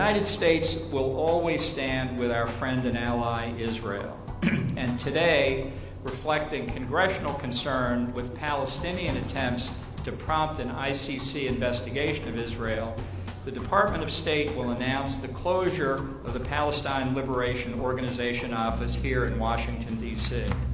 United States will always stand with our friend and ally Israel. And today, reflecting congressional concern with Palestinian attempts to prompt an ICC investigation of Israel, the Department of State will announce the closure of the Palestine Liberation Organization office here in Washington, D.C.